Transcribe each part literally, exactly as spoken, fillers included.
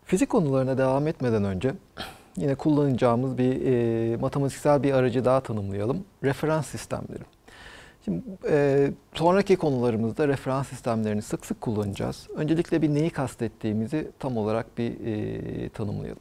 Fizik konularına devam etmeden önce yine kullanacağımız bir e, matematiksel bir aracı daha tanımlayalım. Referans sistemleri. Şimdi e, sonraki konularımızda referans sistemlerini sık sık kullanacağız. Öncelikle bir neyi kastettiğimizi tam olarak bir e, tanımlayalım.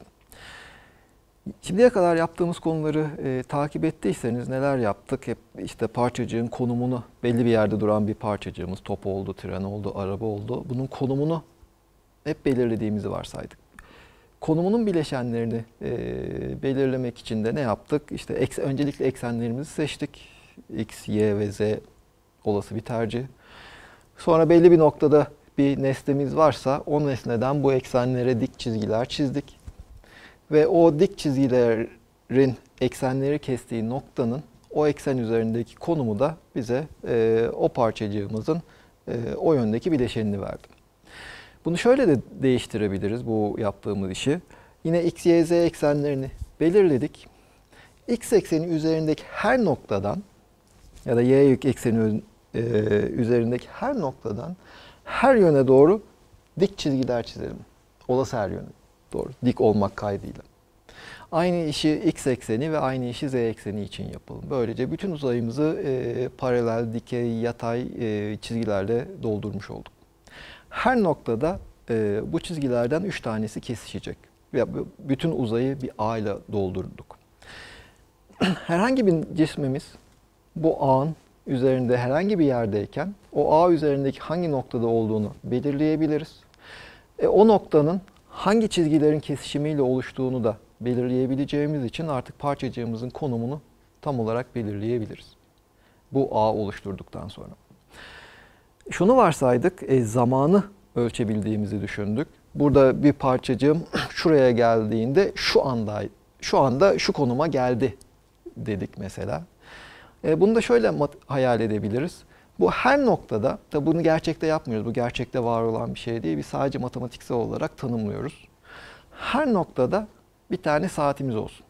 Şimdiye kadar yaptığımız konuları e, takip ettiyseniz neler yaptık? Hep işte parçacığın konumunu, belli bir yerde duran bir parçacığımız, top oldu, tren oldu, araba oldu. Bunun konumunu hep belirlediğimizi varsaydık. Konumunun bileşenlerini e, belirlemek için de ne yaptık? İşte eks, öncelikle eksenlerimizi seçtik. X, Y ve Z olası bir tercih. Sonra belli bir noktada bir nesnemiz varsa o nesneden bu eksenlere dik çizgiler çizdik. Ve o dik çizgilerin eksenleri kestiği noktanın o eksen üzerindeki konumu da bize e, o parçacığımızın e, o yöndeki bileşenini verdi. Bunu şöyle de değiştirebiliriz bu yaptığımız işi. Yine X, Y, Z eksenlerini belirledik. X ekseni üzerindeki her noktadan ya da Y ekseni e, üzerindeki her noktadan her yöne doğru dik çizgiler çizelim. Olası her yöne doğru. Dik olmak kaydıyla. Aynı işi X ekseni ve aynı işi Z ekseni için yapalım. Böylece bütün uzayımızı e, paralel, dikey, yatay e, çizgilerle doldurmuş olduk. Her noktada e, bu çizgilerden üç tanesi kesişecek. Ve bütün uzayı bir ağ ile doldurduk. Herhangi bir cismimiz bu ağın üzerinde herhangi bir yerdeyken o ağ üzerindeki hangi noktada olduğunu belirleyebiliriz. E, o noktanın hangi çizgilerin kesişimiyle oluştuğunu da belirleyebileceğimiz için artık parçacığımızın konumunu tam olarak belirleyebiliriz. Bu ağ oluşturduktan sonra. Şunu varsaydık, e, zamanı ölçebildiğimizi düşündük. Burada bir parçacığım şuraya geldiğinde şu anda şu anda şu konuma geldi dedik mesela. E, bunu da şöyle hayal edebiliriz. Bu her noktada, tabi bunu gerçekte yapmıyoruz. Bu gerçekte var olan bir şey değil. Biz sadece matematiksel olarak tanımlıyoruz. Her noktada bir tane saatimiz olsun.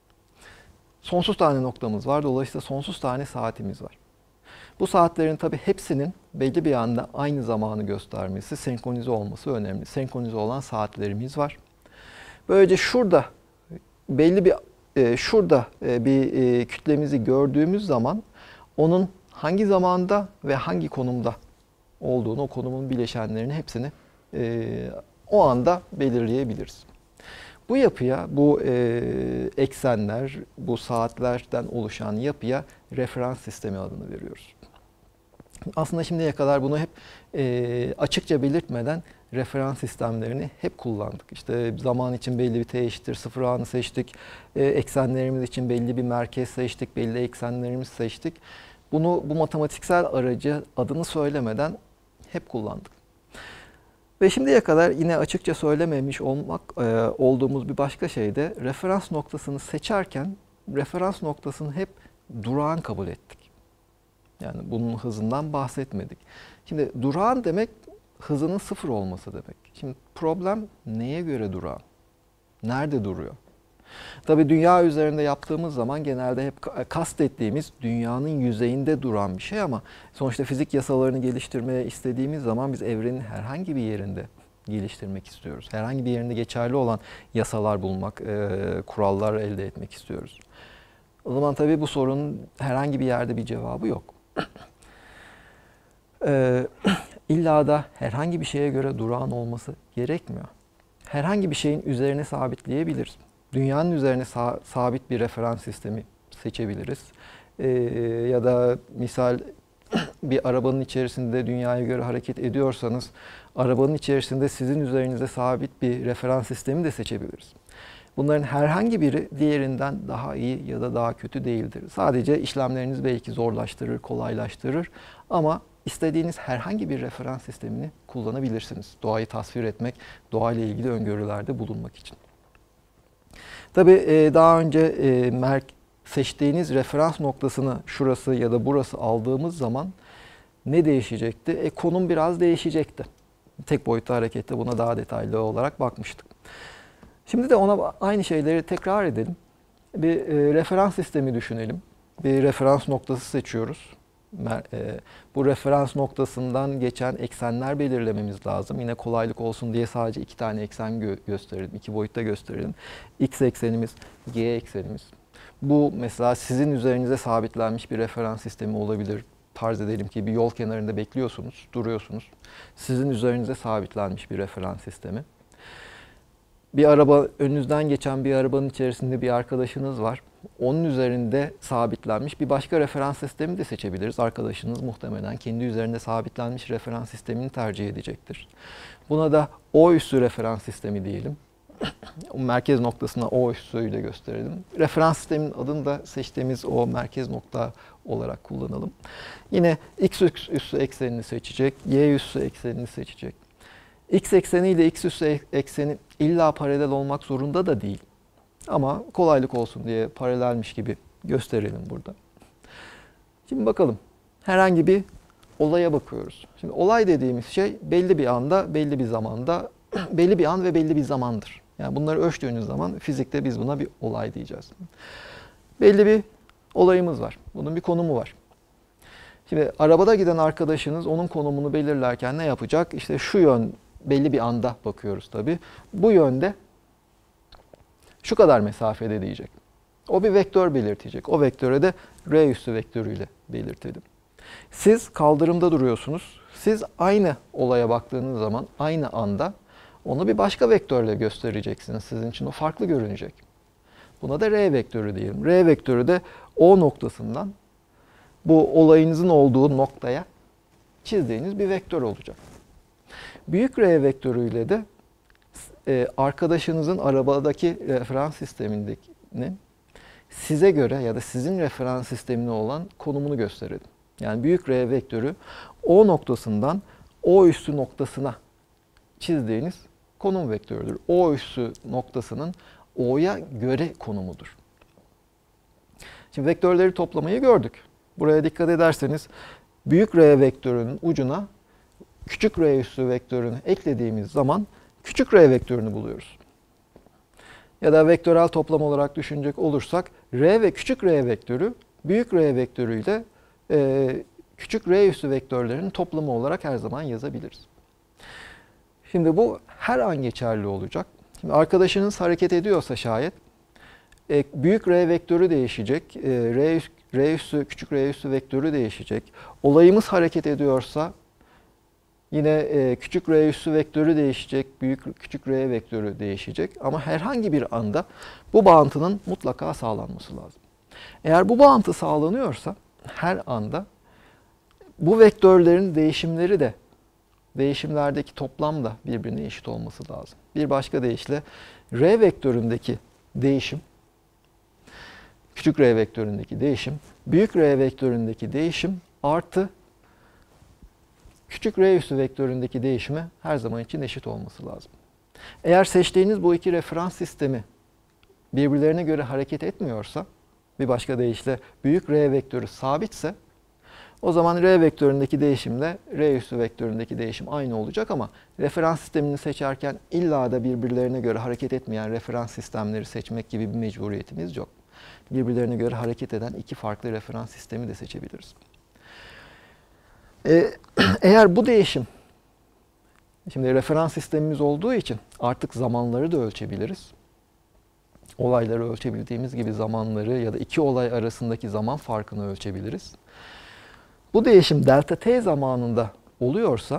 Sonsuz tane noktamız var. Dolayısıyla sonsuz tane saatimiz var. Bu saatlerin tabi hepsinin belli bir anda aynı zamanı göstermesi, senkronize olması önemli. Senkronize olan saatlerimiz var. Böylece şurada belli bir e, şurada e, bir e, kütlemizi gördüğümüz zaman onun hangi zamanda ve hangi konumda olduğunu, o konumun bileşenlerini hepsini e, o anda belirleyebiliriz. Bu yapıya, bu e, eksenler, bu saatlerden oluşan yapıya referans sistemi adını veriyoruz. Aslında şimdiye kadar bunu hep e, açıkça belirtmeden referans sistemlerini hep kullandık. İşte zaman için belli bir t eşittir sıfır anı seçtik. E, eksenlerimiz için belli bir merkez seçtik, belli eksenlerimizi seçtik. Bunu bu matematiksel aracı adını söylemeden hep kullandık. Ve şimdiye kadar yine açıkça söylememiş olmak e, olduğumuz bir başka şey de referans noktasını seçerken referans noktasını hep durağan kabul ettik. Yani bunun hızından bahsetmedik. Şimdi durağan demek hızının sıfır olması demek. Şimdi problem neye göre durağan? Nerede duruyor? Tabii dünya üzerinde yaptığımız zaman genelde hep kastettiğimiz dünyanın yüzeyinde duran bir şey ama sonuçta fizik yasalarını geliştirmeye istediğimiz zaman biz evrenin herhangi bir yerinde geliştirmek istiyoruz. Herhangi bir yerinde geçerli olan yasalar bulmak, e, kurallar elde etmek istiyoruz. O zaman tabii bu sorunun herhangi bir yerde bir cevabı yok. e, İlla da herhangi bir şeye göre durağan olması gerekmiyor. Herhangi bir şeyin üzerine sabitleyebiliriz. Dünyanın üzerine sa- sabit bir referans sistemi seçebiliriz. Ee, ya da misal bir arabanın içerisinde dünyaya göre hareket ediyorsanız arabanın içerisinde sizin üzerinize sabit bir referans sistemi de seçebiliriz. Bunların herhangi biri diğerinden daha iyi ya da daha kötü değildir. Sadece işlemlerinizi belki zorlaştırır, kolaylaştırır ama istediğiniz herhangi bir referans sistemini kullanabilirsiniz. Doğayı tasvir etmek, doğayla ilgili öngörülerde bulunmak için. Tabii daha önce seçtiğiniz referans noktasını şurası ya da burası aldığımız zaman ne değişecekti? E, konum biraz değişecekti. Tek boyutlu harekette buna daha detaylı olarak bakmıştık. Şimdi de ona aynı şeyleri tekrar edelim. Bir referans sistemi düşünelim. Bir referans noktası seçiyoruz. Bu referans noktasından geçen eksenler belirlememiz lazım. Yine kolaylık olsun diye sadece iki tane eksen gö gösterelim, iki boyutta gösterelim. X eksenimiz, Y eksenimiz. Bu mesela sizin üzerinize sabitlenmiş bir referans sistemi olabilir. Farz edelim ki bir yol kenarında bekliyorsunuz, duruyorsunuz. Sizin üzerinize sabitlenmiş bir referans sistemi. Bir araba, önünüzden geçen bir arabanın içerisinde bir arkadaşınız var. Onun üzerinde sabitlenmiş bir başka referans sistemi de seçebiliriz. Arkadaşınız muhtemelen kendi üzerinde sabitlenmiş referans sistemini tercih edecektir. Buna da O üssü referans sistemi diyelim. Merkez noktasına O üssüyle gösterelim. Referans sistemin adını da seçtiğimiz o merkez nokta olarak kullanalım. Yine X üssü eksenini seçecek, Y üssü eksenini seçecek. X ekseni ile X üssü ekseni illa paralel olmak zorunda da değil. Ama kolaylık olsun diye paralelmiş gibi gösterelim burada. Şimdi bakalım. Herhangi bir olaya bakıyoruz. Şimdi olay dediğimiz şey belli bir anda, belli bir zamanda, belli bir an ve belli bir zamandır. Yani bunları ölçtüğünüz zaman fizikte biz buna bir olay diyeceğiz. Belli bir olayımız var. Bunun bir konumu var. Şimdi arabada giden arkadaşınız onun konumunu belirlerken ne yapacak? İşte şu yön belli bir anda bakıyoruz tabii. Bu yönde şu kadar mesafede diyecek. O bir vektör belirtecek. O vektöre de R üssü vektörüyle belirtelim. Siz kaldırımda duruyorsunuz. Siz aynı olaya baktığınız zaman aynı anda onu bir başka vektörle göstereceksiniz. Sizin için o farklı görünecek. Buna da R vektörü diyelim. R vektörü de O noktasından bu olayınızın olduğu noktaya çizdiğiniz bir vektör olacak. Büyük R vektörüyle de e, arkadaşınızın arabadaki referans sistemindekinin size göre ya da sizin referans sistemine olan konumunu gösterelim. Yani büyük R vektörü O noktasından O üssü noktasına çizdiğiniz konum vektörüdür. O üssü noktasının O'ya göre konumudur. Şimdi vektörleri toplamayı gördük. Buraya dikkat ederseniz büyük R vektörünün ucuna küçük R üssü vektörünü eklediğimiz zaman küçük R vektörünü buluyoruz. Ya da vektörel toplam olarak düşünecek olursak R ve küçük R vektörü büyük R vektörüyle e, küçük R üssü vektörlerinin toplamı olarak her zaman yazabiliriz. Şimdi bu her an geçerli olacak. Şimdi arkadaşınız hareket ediyorsa şayet e, büyük R vektörü değişecek, e, R, R üssü, küçük R üssü vektörü değişecek. Olayımız hareket ediyorsa yine e, küçük R üssü vektörü değişecek, büyük küçük R vektörü değişecek. Ama herhangi bir anda bu bağıntının mutlaka sağlanması lazım. Eğer bu bağıntı sağlanıyorsa her anda bu vektörlerin değişimleri de değişimlerdeki toplam da birbirine eşit olması lazım. Bir başka deyişle R vektöründeki değişim, küçük R vektöründeki değişim, büyük R vektöründeki değişim artı küçük R üssü vektöründeki değişime her zaman için eşit olması lazım. Eğer seçtiğiniz bu iki referans sistemi birbirlerine göre hareket etmiyorsa, bir başka deyişle büyük R vektörü sabitse, o zaman R vektöründeki değişimle R üssü vektöründeki değişim aynı olacak ama referans sistemini seçerken illa da birbirlerine göre hareket etmeyen referans sistemleri seçmek gibi bir mecburiyetimiz yok. Birbirlerine göre hareket eden iki farklı referans sistemi de seçebiliriz. Ee, eğer bu değişim, şimdi referans sistemimiz olduğu için artık zamanları da ölçebiliriz. Olayları ölçebildiğimiz gibi zamanları ya da iki olay arasındaki zaman farkını ölçebiliriz. Bu değişim delta t zamanında oluyorsa,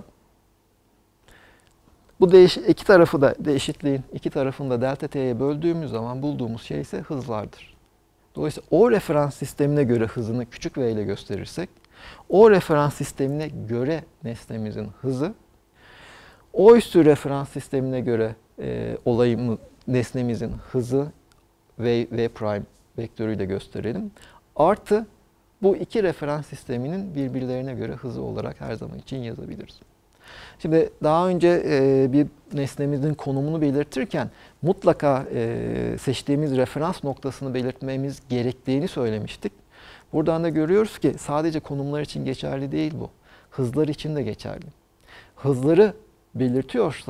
bu değiş iki tarafı da eşitliğin iki tarafını da delta t'ye böldüğümüz zaman bulduğumuz şey ise hızlardır. Dolayısıyla o referans sistemine göre hızını küçük v ile gösterirsek, o referans sistemine göre nesnemizin hızı, o üstü referans sistemine göre e, olayımız, nesnemizin hızı v, v prime vektörüyle gösterelim. Artı bu iki referans sisteminin birbirlerine göre hızı olarak her zaman için yazabiliriz. Şimdi daha önce e, bir nesnemizin konumunu belirtirken mutlaka e, seçtiğimiz referans noktasını belirtmemiz gerektiğini söylemiştik. Buradan da görüyoruz ki sadece konumlar için geçerli değil bu. Hızlar için de geçerli. Hızları belirtiyorsak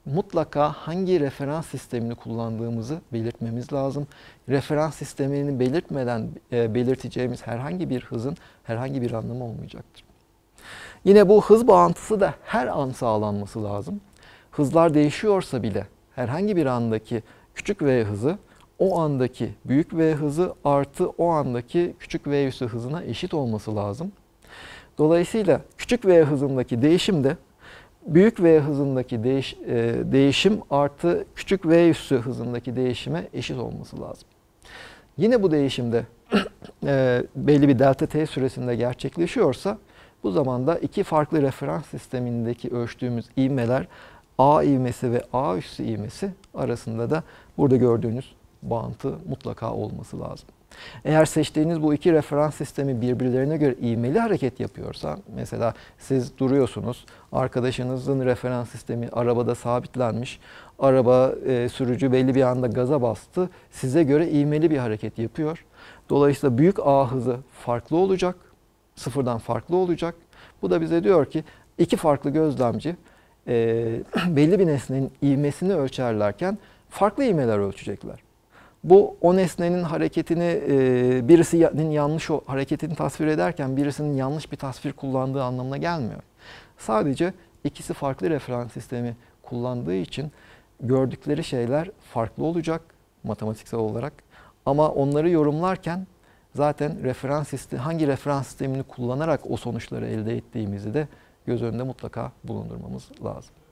mutlaka hangi referans sistemini kullandığımızı belirtmemiz lazım. Referans sistemini belirtmeden e, belirteceğimiz herhangi bir hızın herhangi bir anlamı olmayacaktır. Yine bu hız bağıntısı da her an sağlanması lazım. Hızlar değişiyorsa bile herhangi bir andaki küçük v hızı o andaki büyük v hızı artı o andaki küçük v üssü hızına eşit olması lazım. Dolayısıyla küçük v hızındaki değişim de büyük v hızındaki değiş, e, değişim artı küçük v üssü hızındaki değişime eşit olması lazım. Yine bu değişimde e, belli bir delta t süresinde gerçekleşiyorsa bu zamanda iki farklı referans sistemindeki ölçtüğümüz ivmeler A ivmesi ve A üssü ivmesi arasında da burada gördüğünüz bağıntı mutlaka olması lazım. Eğer seçtiğiniz bu iki referans sistemi birbirlerine göre ivmeli hareket yapıyorsa, mesela siz duruyorsunuz, arkadaşınızın referans sistemi arabada sabitlenmiş, araba e, sürücü belli bir anda gaza bastı, size göre ivmeli bir hareket yapıyor. Dolayısıyla büyük A hızı farklı olacak, sıfırdan farklı olacak. Bu da bize diyor ki iki farklı gözlemci e, belli bir nesnenin ivmesini ölçerlerken farklı ivmeler ölçecekler. Bu o nesnenin hareketini e, birisinin yanlış o hareketini tasvir ederken birisinin yanlış bir tasvir kullandığı anlamına gelmiyor. Sadece ikisi farklı referans sistemi kullandığı için gördükleri şeyler farklı olacak matematiksel olarak. Ama onları yorumlarken zaten referans sistemi, hangi referans sistemini kullanarak o sonuçları elde ettiğimizi de göz önünde mutlaka bulundurmamız lazım.